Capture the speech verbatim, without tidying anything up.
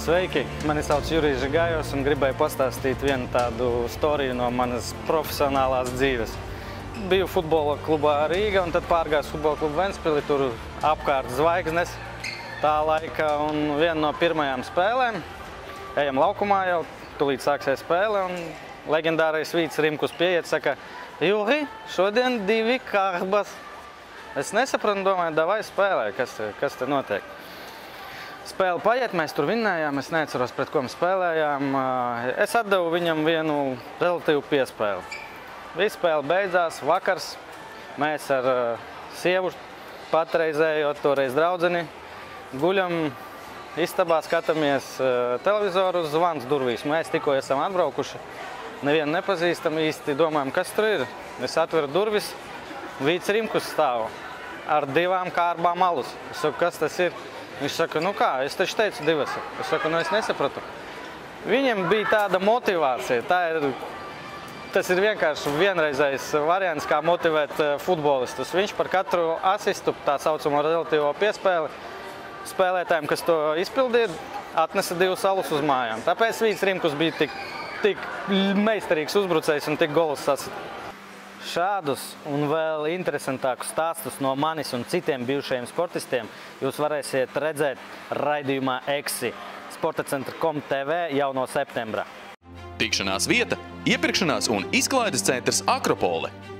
Sveiki! Mani sauc Jurijs Žigājos un gribēju pastāstīt vienu tādu storiju no manas profesionālās dzīves. Biju futbola klubā Rīga un tad pārgājos futbola klubu Ventspili, tur apkārt zvaigznes tā laika un viena no pirmajām spēlēm. Ejam laukumā jau, tulīt sāksies spēle un leģendārais Vīts Rimkus pieiet, saka: Juri, šodien divi kārbas. Es nesapratu, domāju, davai spēlē, kas te, kas te notiek. Spēle paiet, mēs tur vinnējām, es neatceros, pret ko mēs spēlējām. Es atdevu viņam vienu relatīvu piespēli. Viss spēle beidzās, vakars. Mēs ar sievu patreizējo, toreiz draudzeni, guļam istabā, skatāmies televizoru, uz zvans durvīs. Mēs tikko esam atbraukuši, nevienu nepazīstam, īsti domājam, kas tur ir. Es atveru durvis, Vīts Rimkus stāv ar divām kārbām alus. Es saku, kas tas ir? Viņš saka, nu kā, es taču teicu divas. Es saku, nu es nesapratu. Viņam bija tāda motivācija. Tā ir, tas ir vienkārši vienreizējs variants, kā motivēt futbolistus. Viņš par katru asistu, tā saucamo relatīvo piespēli, spēlētājiem, kas to izpildīja, atnesa divus alus uz mājām. Tāpēc Vīts Rimkus bija tik, tik meistarīgs uzbrucējs un tik gols sasita. Šādus un vēl interesantākus stāstus no manis un citiem bijušajiem sportistiem jūs varēsiet redzēt raidījumā Eksi sporta centra punkts com T V jau no septembra. Tikšanās vieta, iepirkšanās un izklaides centrs Akropole.